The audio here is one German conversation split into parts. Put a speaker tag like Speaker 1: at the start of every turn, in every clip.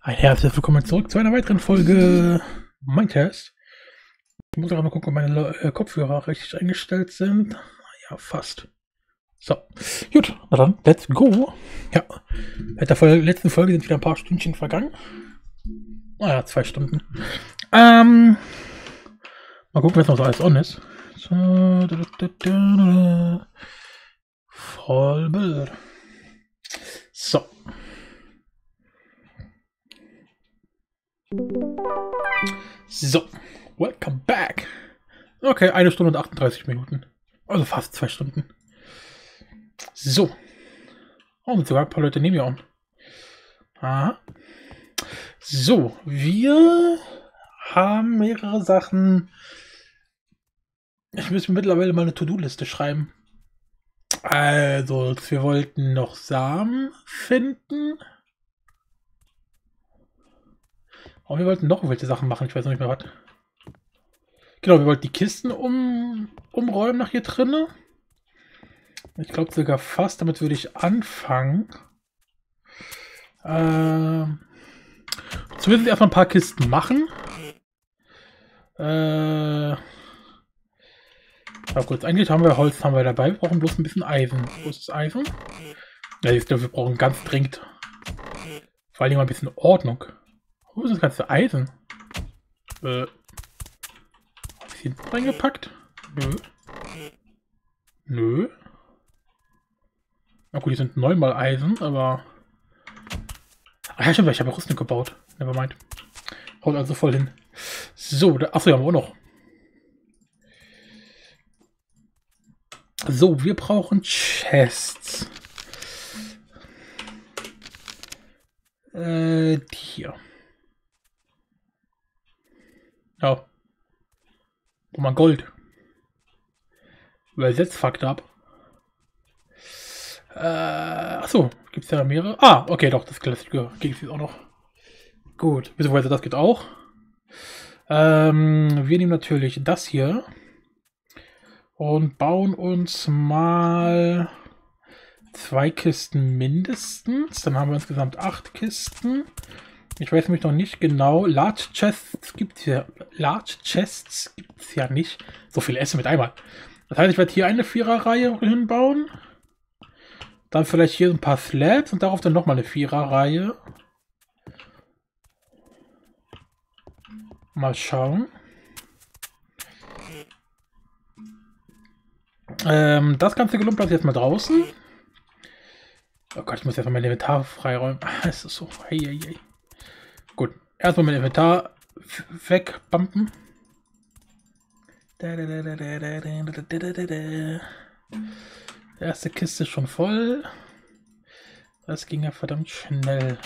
Speaker 1: Ein herzliches Willkommen zurück zu einer weiteren Folge Minecraft. Ich muss auch mal gucken, ob meine Kopfhörer richtig eingestellt sind. Ja, fast. So, gut, na dann, let's go. Ja, seit der letzten Folge sind wieder ein paar Stündchen vergangen. Naja, 2 Stunden. Mal gucken, was noch so alles on ist. So, Vollbild. So. So, welcome back. Okay, 1 Stunde und 38 Minuten. Also fast 2 Stunden. So. Oh, und sogar ein paar Leute nehmen wir an. Aha. So, wir haben mehrere Sachen. Ich muss mir mittlerweile mal eine To-Do-Liste schreiben. Also, wir wollten noch Samen finden. Aber wir wollten noch irgendwelche Sachen machen, ich weiß noch nicht mehr was. Genau, wir wollten die Kisten umräumen nach hier drinnen. Ich glaube sogar fast, damit würde ich anfangen. Zumindest erstmal ein paar Kisten machen. Aber kurz, eigentlich haben wir Holz dabei, wir brauchen bloß ein bisschen Eisen. Wo ist das Eisen? Ja, ich glaube, wir brauchen ganz dringend vor allem mal ein bisschen Ordnung. Wo ist das ganze Eisen? Hab ich hier reingepackt? Nö. Nö. Na gut, die sind 9-mal Eisen, aber... Ach ja, stimmt, ich habe Rüstung gebaut. Nevermind. Haut also voll hin. So, achso, haben wir auch noch. So, wir brauchen Chests. Hier. Ja. Wo man Gold. Übersetzt fucked up. Achso, gibt es ja mehrere? Ah, okay, doch, das Klassische geht es auch noch. Gut, beziehungsweise das geht auch. Wir nehmen natürlich das hier und bauen uns mal 2 Kisten mindestens. Dann haben wir insgesamt 8 Kisten. Ich weiß nämlich noch nicht genau. Large Chests gibt es ja nicht. So viel Essen mit einmal. Das heißt, ich werde hier eine 4er-Reihe hinbauen. Dann vielleicht hier ein paar Slabs und darauf dann nochmal eine 4er-Reihe. Mal schauen. Das ganze Gelump bleibt jetzt mal draußen. Oh Gott, ich muss jetzt mal mein Inventar freiräumen. Es ist so. Hey, hey, hey. Gut, erstmal mein Inventar wegbumpen. Erste Kiste ist schon voll. Das ging ja verdammt schnell.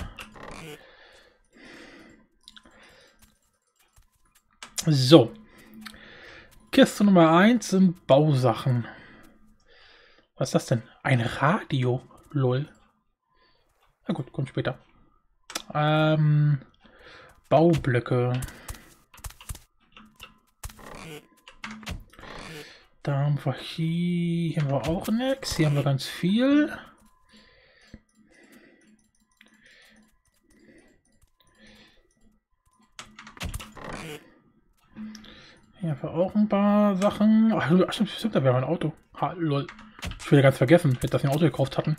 Speaker 1: So. Kiste Nummer 1 sind Bausachen. Was ist das denn? Ein Radio. Lol. Na gut, kommt später. Baublöcke. Da haben wir hier haben wir auch nichts. Hier haben wir ganz viel. Hier haben wir auch ein paar Sachen. Ach stimmt, da wäre mein Auto. Ha, lol. Ich will ganz vergessen, dass wir ein Auto gekauft hatten.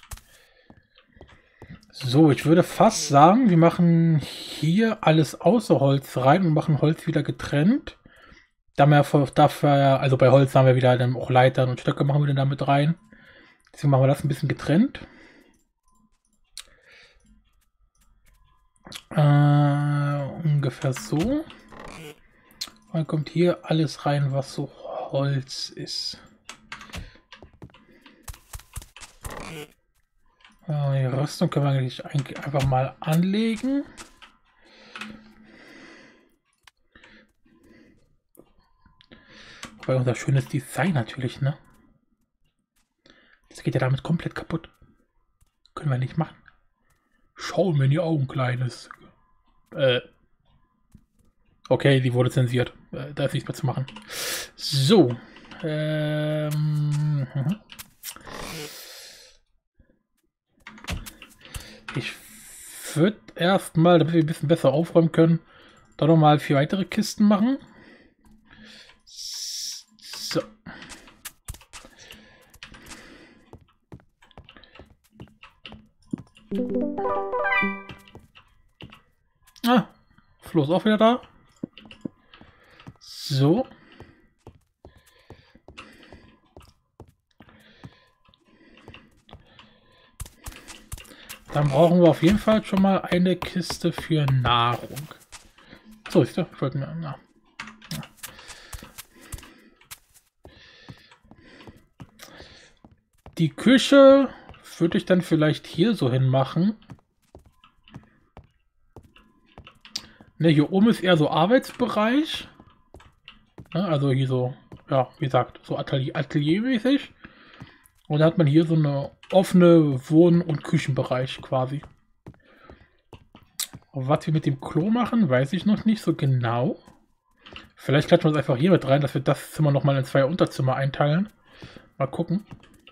Speaker 1: So, ich würde fast sagen, wir machen hier alles außer Holz rein und machen Holz wieder getrennt. Dafür, also bei Holz haben wir wieder dann auch Leitern und Stöcke machen wir dann damit rein. Deswegen machen wir das ein bisschen getrennt. Ungefähr so. Dann kommt hier alles rein, was so Holz ist. Die Rüstung können wir eigentlich einfach mal anlegen. Weil unser schönes Design natürlich, ne? Das geht ja damit komplett kaputt. Können wir nicht machen. Schau mir in die Augen, Kleines. Okay, die wurde zensiert. Da ist nichts mehr zu machen. So. Ich würde erstmal, damit wir ein bisschen besser aufräumen können, da nochmal 4 weitere Kisten machen. So. Ah, Flo ist auch wieder da. So. Dann brauchen wir auf jeden Fall schon mal eine Kiste für Nahrung. So ist der. Folgt mir. Ja. Die Küche würde ich dann vielleicht hier so hin machen. Ne, hier oben ist eher so Arbeitsbereich. Ne, also hier so, ja, wie gesagt, so Ateliermäßig. Und dann hat man hier so eine offene Wohn- und Küchenbereich quasi. Was wir mit dem Klo machen, weiß ich noch nicht so genau. Vielleicht klatschen wir es einfach hier mit rein, dass wir das Zimmer nochmal in 2 Unterzimmer einteilen. Mal gucken.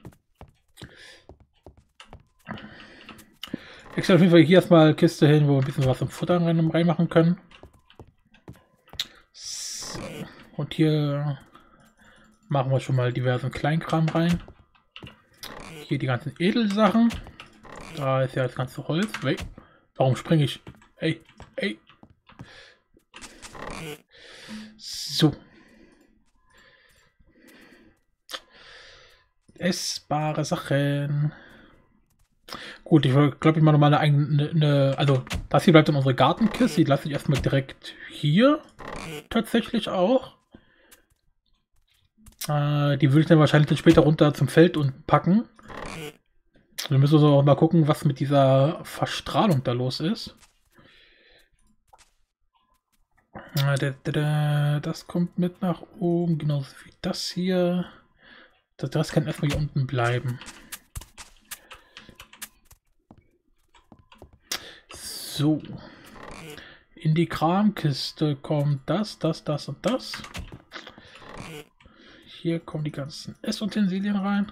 Speaker 1: Ich stelle auf jeden Fall hier erstmal Kiste hin, wo wir ein bisschen was zum Futter reinmachen können. So. Und hier machen wir schon mal diversen Kleinkram rein. Hier die ganzen Edelsachen. Da ist ja das ganze Holz. Hey, warum springe ich? Hey, hey. So. Essbare Sachen. Gut, ich glaube, ich mache nochmal eine, also das hier bleibt in unsere Gartenkiste. Die lasse ich erstmal direkt hier. Tatsächlich auch. Die würde ich dann wahrscheinlich dann später runter zum Feld und packen. Wir müssen also auch mal gucken, was mit dieser Verstrahlung da los ist. Das kommt mit nach oben, genauso wie das hier. Das kann erstmal hier unten bleiben. So. In die Kramkiste kommt das und das. Hier kommen die ganzen Essutensilien rein.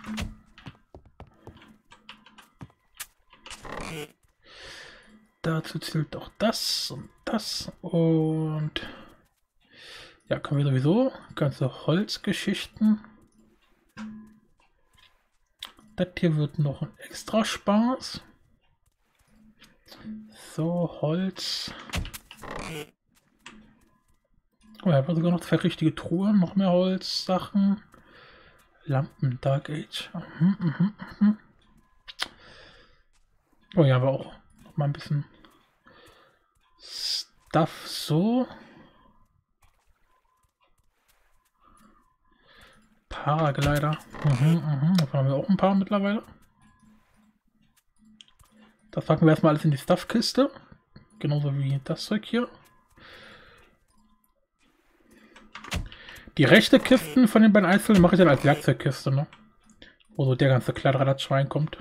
Speaker 1: Dazu zählt auch das und ja, können wir sowieso ganze Holzgeschichten. Das hier wird noch ein extra Spaß. So, Holz. Oh, ja, sogar noch 2 richtige Truhen, noch mehr Holzsachen. Lampen, Dark Age. Oh ja, aber auch noch mal ein bisschen Stuff so. Paraglider. Davon haben wir auch ein paar mittlerweile. Das packen wir erstmal alles in die Stuffkiste. Genauso wie das Zeug hier. Die rechte Kisten von den beiden einzelnen mache ich dann als Werkzeugkiste, ne? Wo so der ganze Kladderadatsch reinkommt.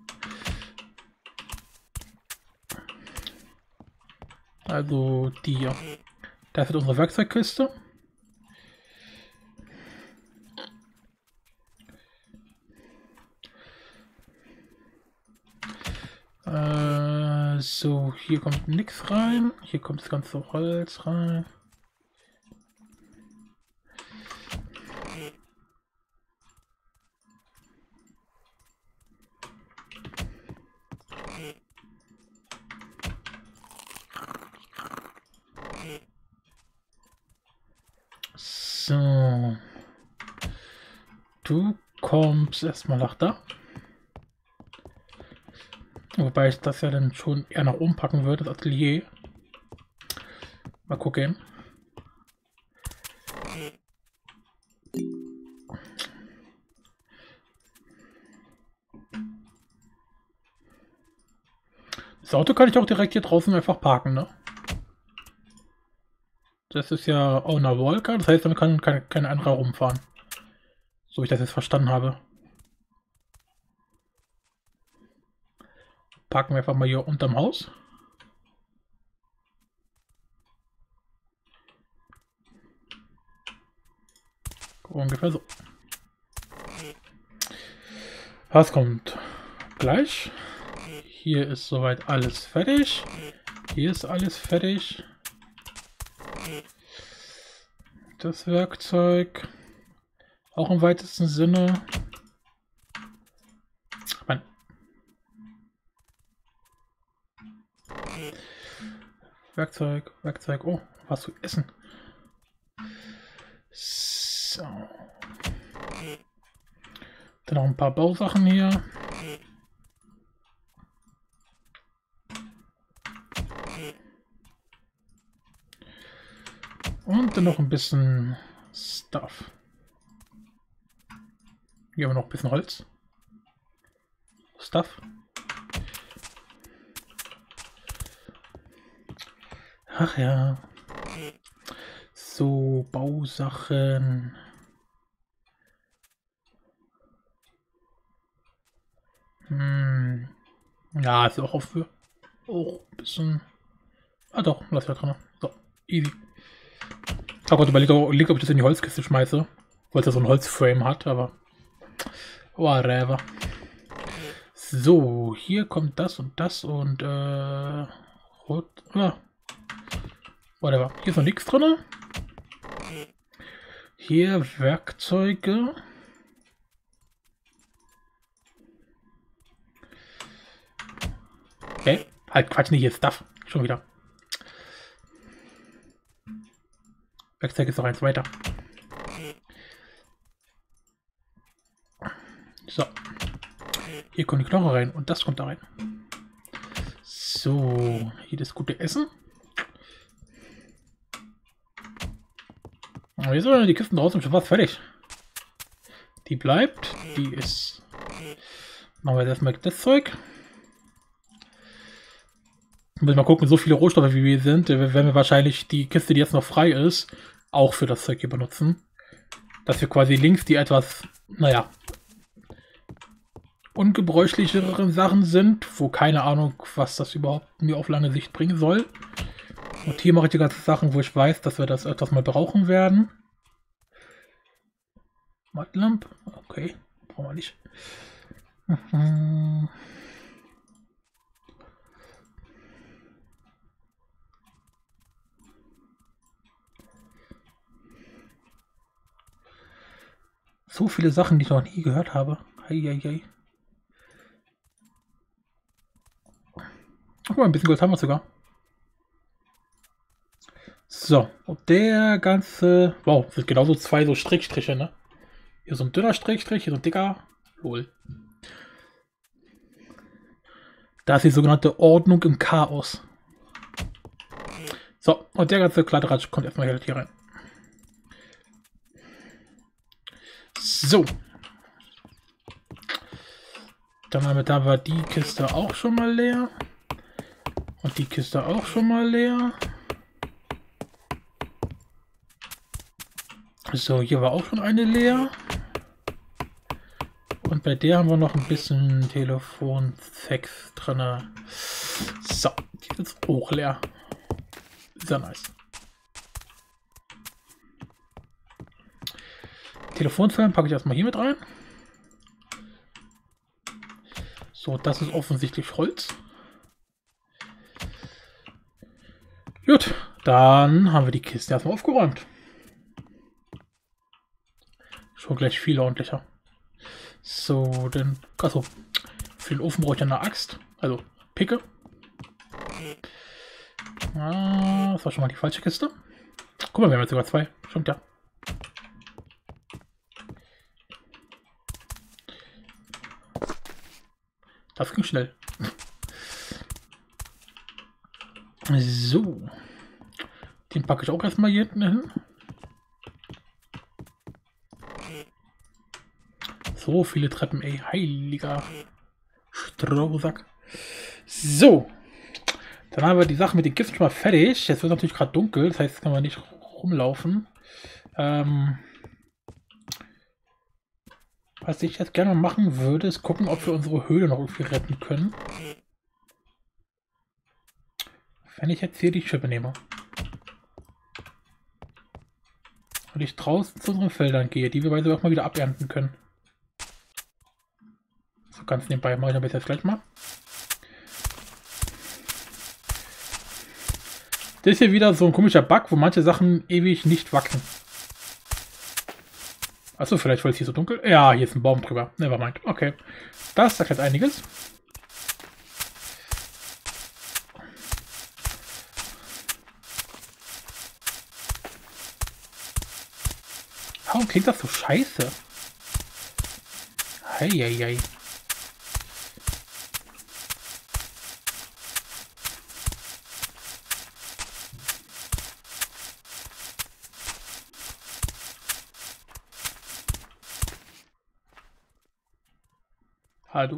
Speaker 1: Also die hier. Das ist unsere Werkzeugkiste. So, hier kommt nichts rein. Hier kommt das ganze Holz rein. So. Du kommst erstmal nach da. Wobei ich das ja dann schon eher nach oben packen würde, das Atelier. Mal gucken. Das Auto kann ich auch direkt hier draußen einfach parken, ne? Das ist ja Owner Volker, das heißt, damit kann keine andere rumfahren. So wie ich das jetzt verstanden habe. Parken wir einfach mal hier unterm Haus. Ungefähr so. Das kommt gleich. Hier ist soweit alles fertig. Hier ist alles fertig. Das Werkzeug. Auch im weitesten Sinne. Mann. Werkzeug, Werkzeug. Oh, was zu essen. So. Dann noch ein paar Bausachen hier. Und dann noch ein bisschen Stuff. Hier haben wir noch ein bisschen Holz. Stuff. Ach ja. So, Bausachen. Ja, ist auch für auch ein bisschen. Ah doch, lass ja dran. So, easy. Ich habe gerade überlegt, ob ich das in die Holzkiste schmeiße, weil es ja so ein Holzframe hat, aber whatever. So, hier kommt das und rot. Ja. Whatever. Hier ist noch nichts drin. Hier Werkzeuge. Okay, halt Quatsch, nicht hier Stuff. Schon wieder. Werkzeug ist noch eins weiter. So. Hier kommt die Knochen rein und das kommt da rein. So, hier das gute Essen. Und jetzt sind die Kisten draußen schon fast fertig. Die bleibt. Die ist. Machen wir jetzt erstmal das Zeug. Müssen mal gucken, so viele Rohstoffe wie wir sind, werden wir wahrscheinlich die Kiste, die jetzt noch frei ist, auch für das Zeug hier benutzen. Dass wir quasi links die etwas, naja, ungebräuchlicheren Sachen sind, wo keine Ahnung, was das überhaupt mir auf lange Sicht bringen soll. Und hier mache ich die ganzen Sachen, wo ich weiß, dass wir das öfters mal brauchen werden. Mattlamp, okay, brauchen wir nicht. So viele Sachen, die ich noch nie gehört habe. Heieiei. Guck mal, ein bisschen Gold haben wir sogar. So, und der ganze... Wow, das sind genauso zwei so Striche, ne? Hier so ein dünner Strich, hier so ein dicker. Lol. Da ist die sogenannte Ordnung im Chaos. So, und der ganze Kladderadatsch kommt erstmal hier rein. So. Dann haben wir da die Kiste auch schon mal leer. Und die Kiste auch schon mal leer. So, hier war auch schon eine leer. Und bei der haben wir noch ein bisschen Telefonsex drin. So, die ist jetzt auch leer. Sehr nice. Telefonzellen packe ich erstmal hier mit rein. So, das ist offensichtlich Holz. Gut, dann haben wir die Kiste erstmal aufgeräumt. Schon gleich viel ordentlicher. So, dann, achso, für den Ofen brauche ich eine Axt, also Picke. Ah, das war schon mal die falsche Kiste. Guck mal, wir haben jetzt sogar zwei. Stimmt ja. Das ging schnell. So. Den packe ich auch erstmal hier hinten hin. So viele Treppen, ey. Heiliger Strohsack. So. Dann haben wir die Sache mit den Giften schon mal fertig. Jetzt wird natürlich gerade dunkel, das heißt, jetzt können wir nicht rumlaufen. Was ich jetzt gerne machen würde, ist gucken, ob wir unsere Höhle noch irgendwie retten können. Wenn ich jetzt hier die Schippe nehme. Und ich draußen zu unseren Feldern gehe, die wir bei so auch mal wieder abernten können. So ganz nebenbei mache ich das jetzt gleich mal. Das ist hier wieder so ein komischer Bug, wo manche Sachen ewig nicht wachsen. Achso, vielleicht weil es hier so dunkel. Ja, hier ist ein Baum drüber. Nevermind. Okay. Das sagt jetzt einiges. Warum klingt das so scheiße? Heieiei. Hallo.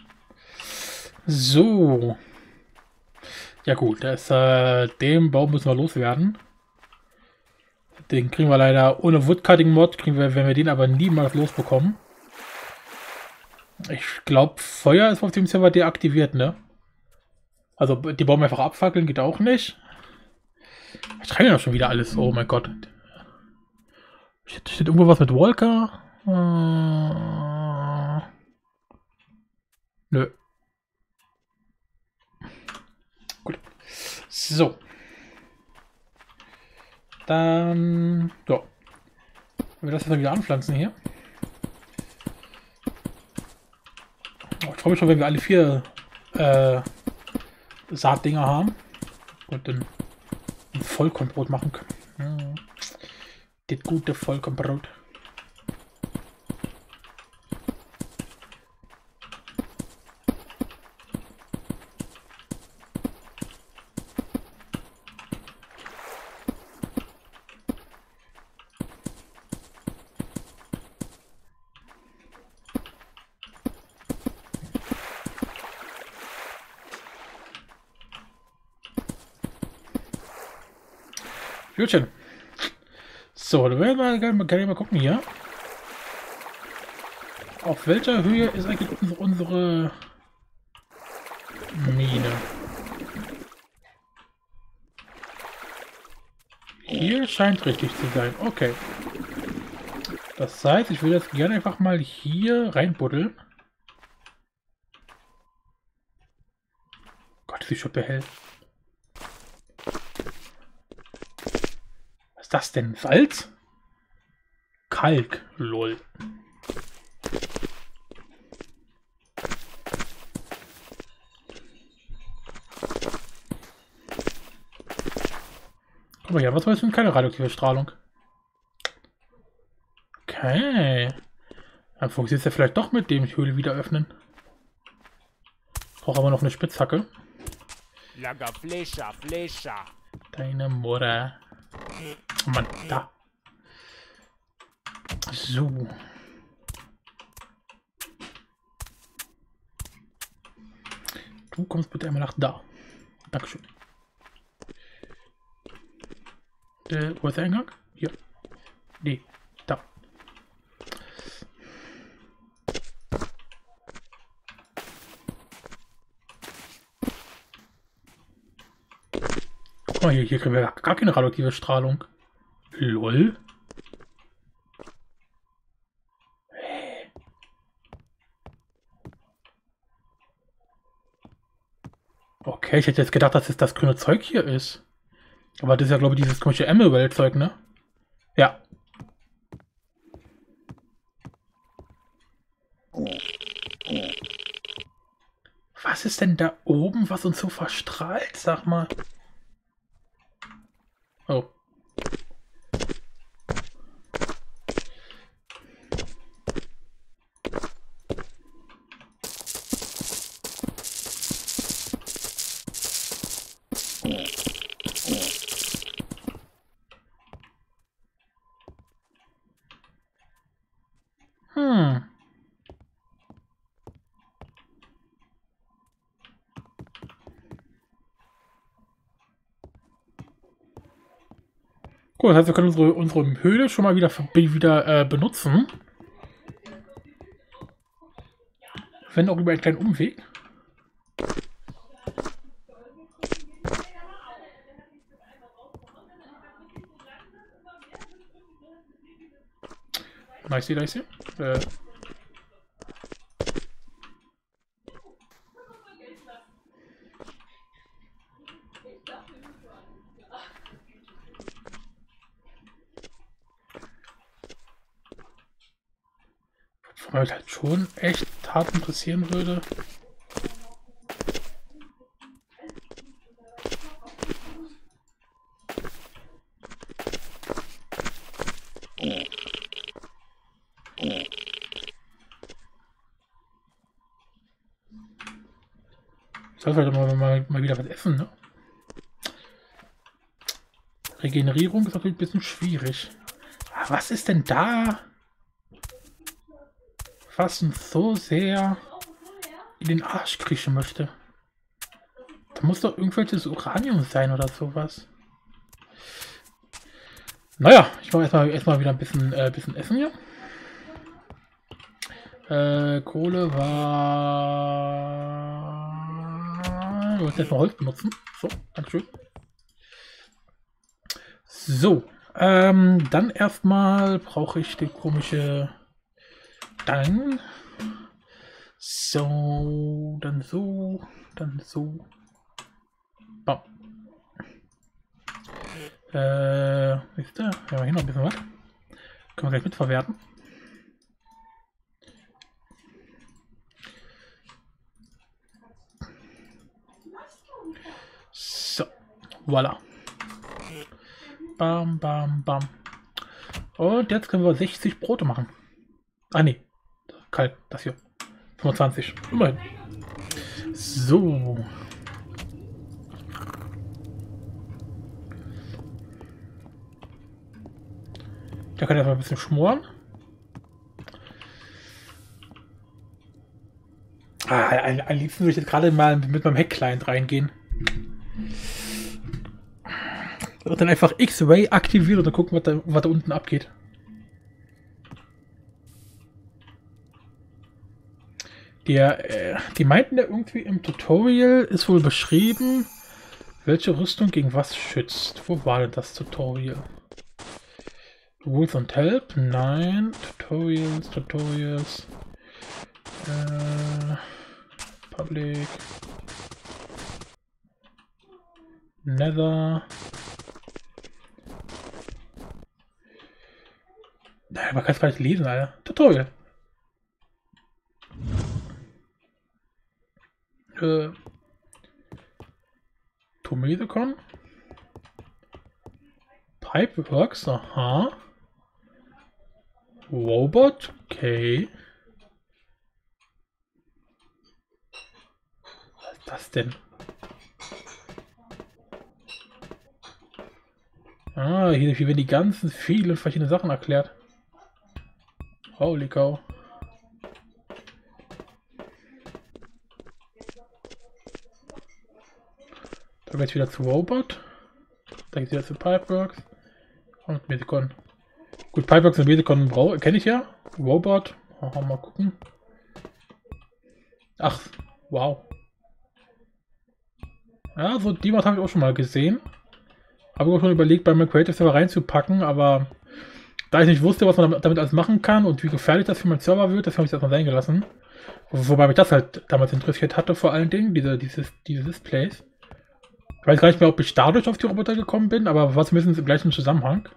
Speaker 1: So. Ja gut, den Baum müssen wir loswerden. Den kriegen wir leider ohne Woodcutting-Mod, wenn wir den aber niemals losbekommen. Ich glaube, Feuer ist auf dem Server deaktiviert, ne? Also die Baum einfach abfackeln geht auch nicht. Ich trage ja schon wieder alles. Oh mein Gott. Steht irgendwo was mit Walker? Nö. Gut. So. Dann. So. Wenn wir das jetzt wieder anpflanzen hier. Oh, ich freue mich schon, wenn wir alle 4 Saatdinger haben. Und dann ein Vollkornbrot machen können. Das gute Vollkornbrot. Gutchen. So, dann werden wir gerne mal gucken hier. Auf welcher Höhe ist eigentlich unsere Mine? Hier scheint richtig zu sein. Okay. Das heißt, ich will jetzt gerne einfach mal hier reinbuddeln. Gott, ist die Schuppe hell. Was ist das denn? Salz? Kalk. Lol. Guck mal hier, was war das denn? Keine radioaktive Strahlung. Okay. Dann funktioniert es ja vielleicht doch mit dem Höhle wieder öffnen. Ich brauche aber noch eine Spitzhacke. Deine Mutter. Oh Mann, da. So. Du kommst bitte einmal nach da. Dankeschön. Wo ist der Eingang? Hier. Nee, da. Guck mal, hier kriegen wir gar keine radioaktive Strahlung. Lol. Okay, ich hätte jetzt gedacht, dass es das grüne Zeug hier ist. Aber das ist ja, glaube ich, dieses komische Emerald-Zeug, ne? Ja. Was ist denn da oben, was uns so verstrahlt? Sag mal. Oh. Cool, das heißt, wir können unsere Höhle schon mal wieder benutzen. Wenn auch über einen kleinen Umweg. Nice, nice. Weil mich halt schon echt hart interessieren würde. Ich soll vielleicht mal wieder was essen, ne? Regenerierung ist natürlich ein bisschen schwierig. Aber was ist denn da, was uns so sehr in den Arsch kriechen möchte? Da muss doch irgendwelches Uranium sein oder sowas. Naja, ich mache erstmal wieder ein bisschen essen hier. Kohle war... Ich muss jetzt mal Holz benutzen. So, dankeschön. So, dann erstmal brauche ich die komische... Dann... So, dann so, dann so. Bam. Wisst ihr? Wir haben hier noch ein bisschen was. Können wir gleich mitverwerten. So, voilà. Bam, bam, bam. Und jetzt können wir 60 Brote machen. Ah, nee. Kalt, das hier. 25. Immerhin. So. Da kann ich mal ein bisschen schmoren. Am liebsten würde ich jetzt gerade mal mit meinem Hack-Client reingehen. Und dann einfach X-Ray aktivieren und dann gucken, was da unten abgeht. Die meinten ja irgendwie im Tutorial ist wohl beschrieben, welche Rüstung gegen was schützt. Wo war denn das Tutorial? Rules und Help? Nein. Tutorials. Public. Nether. Nein, man kann es gar nicht lesen, Alter. Tutorial. Tomedicon. Pipeworks, aha. Robot, okay. Was ist das denn? Ah, hier werden die ganzen vielen verschiedenen Sachen erklärt. Holy cow. Da geht's wieder zu Robot. Da geht's wieder zu Pipeworks. Und Medicon. Gut, Pipeworks und Medicon kenne ich ja. Robot. Aha, mal gucken. Ach, wow. Ja, so die was habe ich auch schon mal gesehen. Habe ich auch schon überlegt, bei meinem Creative Server reinzupacken, aber da ich nicht wusste, was man damit alles machen kann und wie gefährlich das für meinen Server wird, das habe ich erstmal sein gelassen. Wobei mich das halt damals interessiert hatte, vor allen Dingen, diese Displays. Ich weiß gar nicht mehr, ob ich dadurch auf die Roboter gekommen bin, aber war zumindest im gleichen Zusammenhang.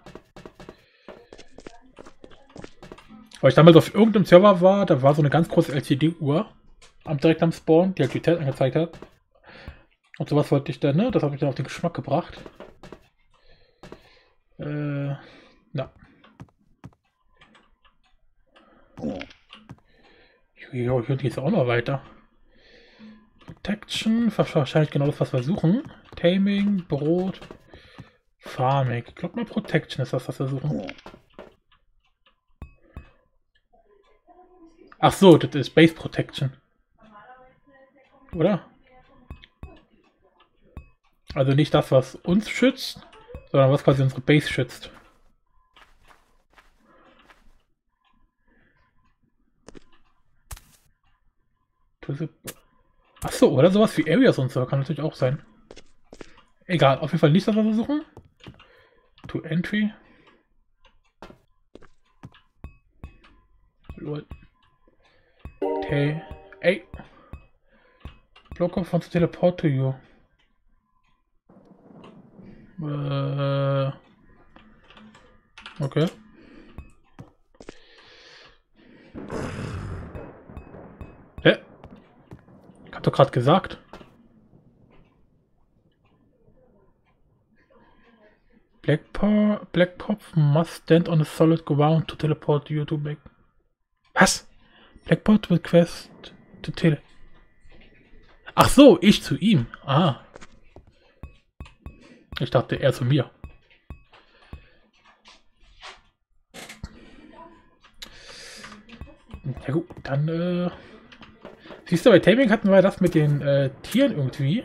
Speaker 1: Weil ich damals auf irgendeinem Server war, da war so eine ganz große LCD-Uhr direkt am Spawn, die halt die Zeit angezeigt hat. Und sowas wollte ich dann, ne? Das hat mich dann auf den Geschmack gebracht. Na. Hier geht es auch noch weiter. Protection, wahrscheinlich genau das, was wir suchen. Taming, Brot, Farming. Ich glaube mal Protection ist das, was wir suchen. Ach so, das ist Base Protection. Oder? Also nicht das, was uns schützt, sondern was quasi unsere Base schützt. Achso, oder sowas wie Areas und so kann natürlich auch sein. Egal, auf jeden Fall nicht das, was wir suchen. To Entry. Lol. Okay. Ey. Block of wants to teleport to you. Okay. Hat doch gerade gesagt. Black Pop must stand on a solid ground to teleport you to back. Was? Blackpot request to tele. Ach so, ich zu ihm. Ah. Ich dachte, er zu mir. Ja gut, dann siehst du, bei Taming hatten wir das mit den Tieren irgendwie.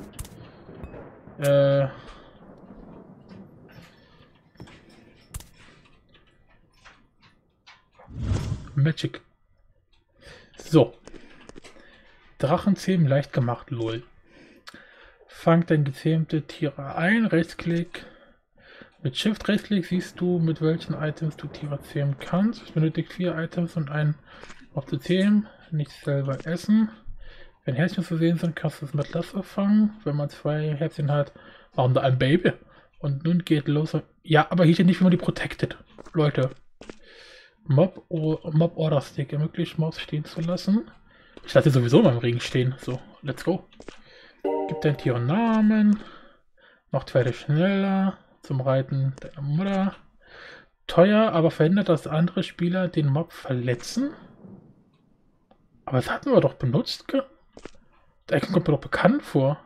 Speaker 1: Magic. So. Drachenzähmen leicht gemacht, lol. Fangt dann gezähmte Tiere ein, Rechtsklick. Mit Shift Rechtsklick siehst du, mit welchen Items du Tiere zähmen kannst. Es benötigt 4 Items und einen Mob zu zähmen. Nicht selber essen. Wenn Herzchen zu sehen sind, kannst du es mit Lasso fangen. Wenn man 2 Herzchen hat, warum da ein Baby? Und nun geht los. Ja, aber hier steht nicht, wie man die protected. Leute. Mob Order Stick ermöglicht, Mobs stehen zu lassen. Ich lasse sowieso mal im Regen stehen. So, let's go. Gibt dein Tier einen Namen. Macht Pferde schneller. Zum Reiten deiner Mutter. Teuer, aber verhindert, dass andere Spieler den Mob verletzen. Aber das hatten wir doch benutzt. Der Icon kommt mir doch bekannt vor.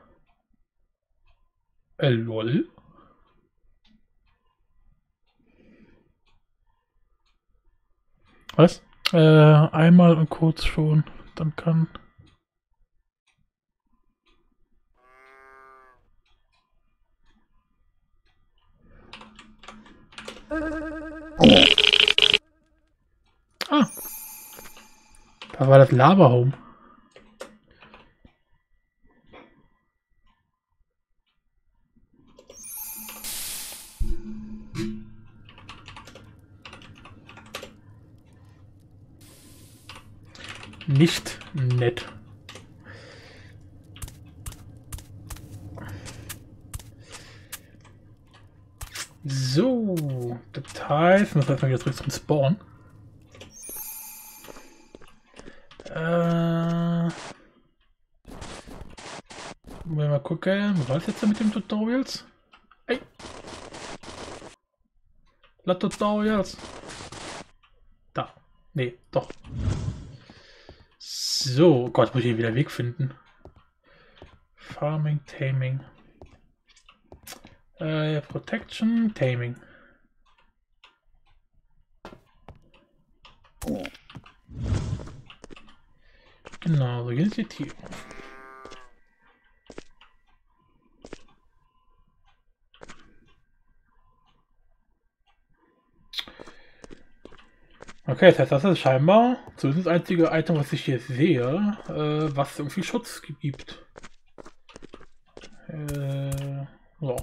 Speaker 1: Lol. Was? Einmal und kurz schon. Dann kann... Ah. Da war das Lava Home. Nicht nett. So, Details. Muss erstmal wieder zurück zum Spawn. Mal gucken. Was war das jetzt mit dem Tutorials? Hey! La Tutorials! Da. Nee, doch. So, oh Gott, muss ich hier wieder Weg finden. Farming, Taming. Protection, Taming. Genau, so hier sind die Tiere. Okay, das heißt, das ist scheinbar zumindest das einzige Item, was ich hier sehe, was irgendwie Schutz gibt. So.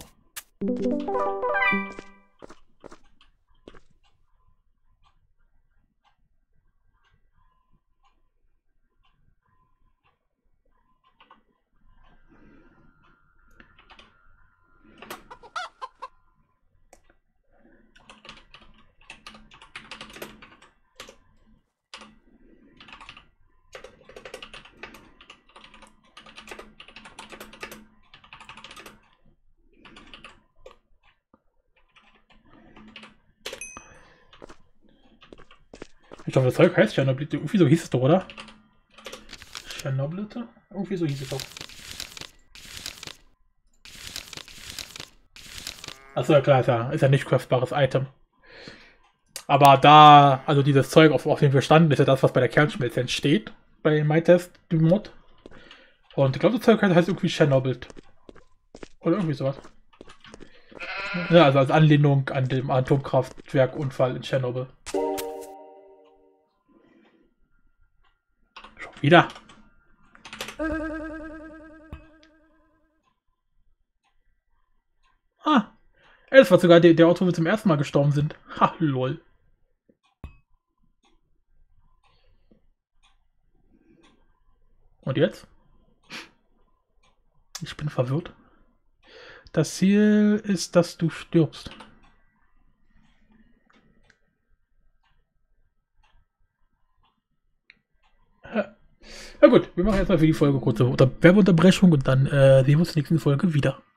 Speaker 1: Ich glaube, das Zeug heißt Tschernobyl. Irgendwie so hieß es doch, oder? Tschernobyl? Irgendwie so hieß es doch. Achso, ja klar, ist ja nicht craftbares Item. Aber da, also dieses Zeug, auf dem wir standen, ist ja das, was bei der Kernschmelze entsteht. Bei MyTest, dem Mod. Und ich glaube, das Zeug heißt irgendwie Tschernobyl. Oder irgendwie sowas. Ja, also als Anlehnung an dem Atomkraftwerkunfall in Tschernobyl. Schon wieder. Ah. Es war sogar der Ort, wo wir zum ersten Mal gestorben sind. Ha, lol. Und jetzt? Ich bin verwirrt. Das Ziel ist, dass du stirbst. Na gut, wir machen jetzt mal für die Folge kurze Werbeunterbrechung und dann sehen wir uns in der nächsten Folge wieder.